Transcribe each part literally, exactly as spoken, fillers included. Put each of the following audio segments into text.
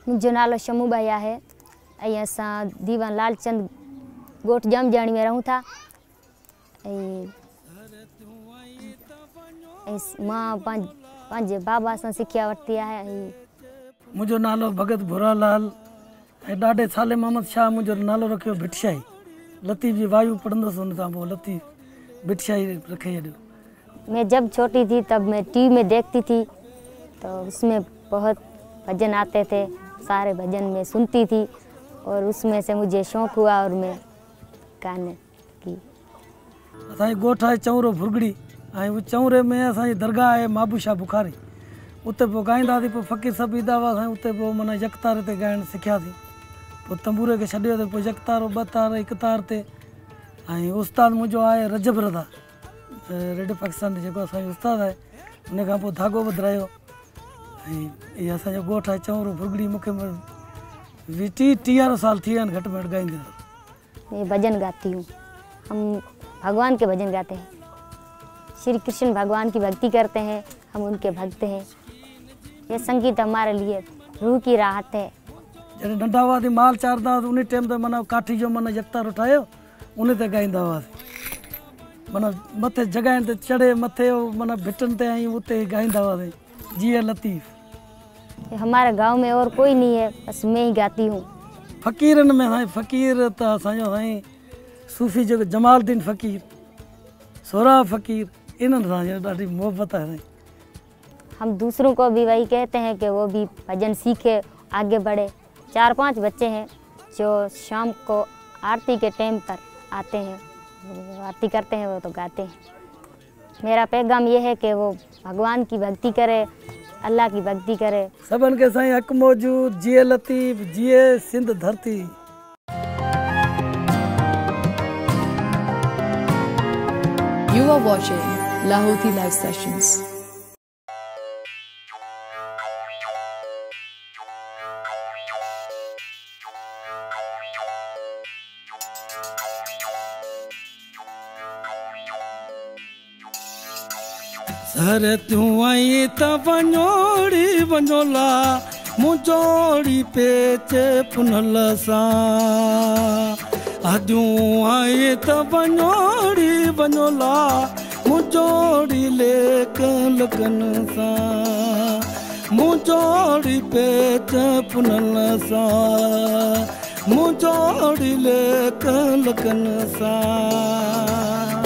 मुंहिंजो नालो शमूबाई आहे ऐं असां दीवान लालचंद ॻोठ जमजाणी में रहूं था। ऐं मां पंहिंजे बाबा सां सिखिया वरिती आहे। मुंहिंजो नालो भगत भुरालाल ऐं ॾाढे साले मोहम्मद शाह मुंहिंजो नालो रखियो भिटशाही। लतीफ़ जी वायु पढ़ंदुसि उन सां पोइ लतीफ़ भिटशाही रखे छॾियो। मैं जब छोटी थी तब मैं टीवी में देखती थी तो उसमें बहुत भजन आते थे, सारे भजन में सुनती थी और उसमें से मुझे शौक़ हुआ और मैं गाने की। असांजी ॻोठ आहे चौरो भुरगड़ी ऐं उहो चौरे में असांजी दरगाह आहे माबूशाह बुखारी। उते पोइ ॻाईंदासीं, पोइ फ़क़ीर सभु ईंदा हुआ असां उते पोइ माना यकतार ते ॻाइणु सिखियासीं। पोइ तंबूरे खे छॾियो त पोइ यकतारो ॿ तार हिकु तार ते। ऐं उस्ताद मुंहिंजो आहे रजब रज़ा रेडियो पाकिस्तान जेको असांजो उस्ताद आहे, उन खां पोइ धाॻो बदिरायो। ऐं इहा असांजो ॻोठ आहे चौरो भुरगड़ी। मूंखे वी टी टीह साल थी विया आहिनि घटि में घटि ॻाईंदे। मैं भजन गाती हूँ। हम भगवान के भजन गाते हैं, श्री कृष्ण भगवान की भक्ति करते हैं, हम उनके भक्त हैं। ये संगीत हमारे लिए रूह की राहत है। जॾहिं नंढा हुआसीं माल चारदा हुआसीं उन टाइम ते माना काठी जो माना यकतारो ठाहियो उन ते ॻाईंदा हुआसीं। माना मथे जॻहियुनि ते चढ़े मथे माना भिटनि ते ऐं उते ॻाईंदा हुआसीं जीअं लतीफ़। हमारे गांव में और कोई नहीं है, बस मैं ही गाती हूँ। फ़क़ीरनि में साईं फ़क़ीर त असांजो साईं सूफ़ी जेको जमालुद्दीन फ़क़ीर, सोरा फ़क़ीर, इन्हनि सां ॾाढी मोहबत है। हम दूसरों को भी वही कहते हैं कि वो भी भजन सीखे, आगे बढ़े। चार पांच बच्चे हैं जो शाम को आरती के टाइम पर आते हैं, आरती करते हैं, वो तो गाते हैं। मेरा पैगाम ये है कि वो भगवान की भक्ति करे, अल्लाह की भक्ति करे। सबन के साईं हक मौजूद, जिए लतीफ़, जिए सिंध धरती। You are watching Lahoti Live Sessions. Sir तूं आई त वञोड़ी वञोला मुंजोड़ी पेच पुनल सां। अजूं आई त वञोड़ी वञोला मुंजोड़ी लेक लगन सां। मुंजोड़ी पेच पुनल सां, मुंजोड़ी लेक लगन सां।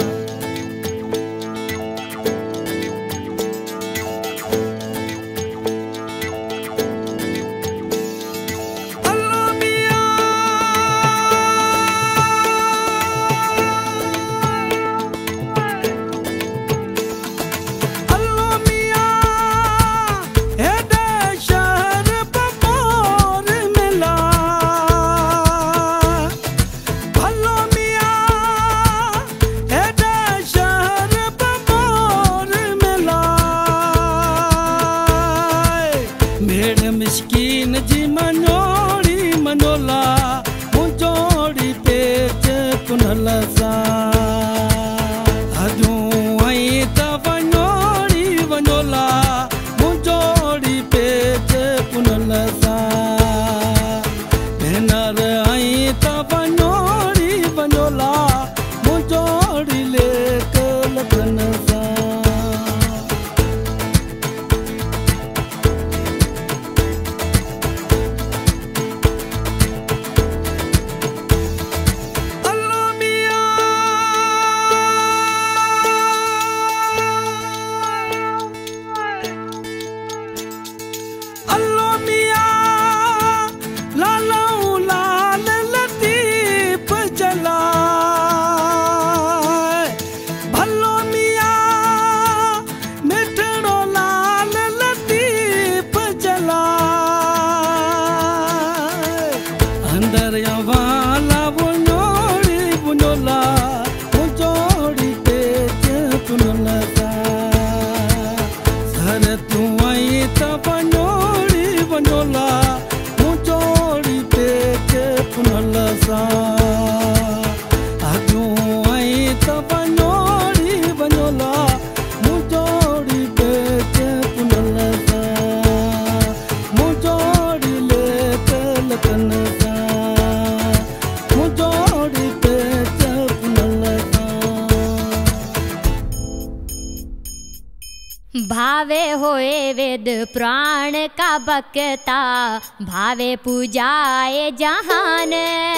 भावे होए वेद पुराण का बकता, भावे पूजाए जहान।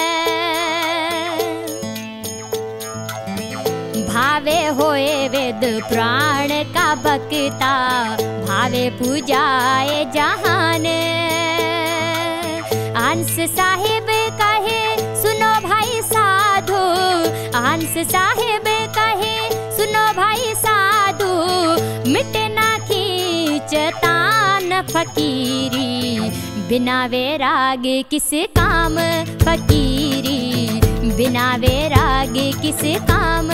भावे होए वेद पुराण का बकता, भावे पूजाए जहान। हंस साहिब कहे सुनो भाई साधु, हंस साहिब कहे सुनो भाई साधु, मिटे ना खींचतान फकीरी, बिना वैराग किस काम फकीरी, बिना वैराग किस काम।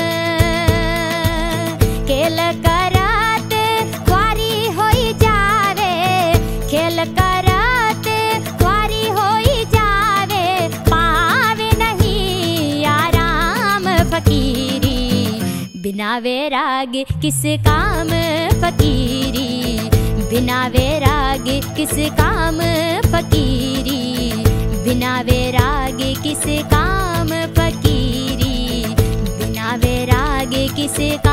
खेल करत ख्वारी होई जावे, खेल करत ख्वारी होई जावे, पावे नहीं आराम फकीरी, बिना वैराग किस काम फकीरी, बिना वैराग किस काम फकीरी, बिना वैराग किस काम फकीरी, बिना वैराग किस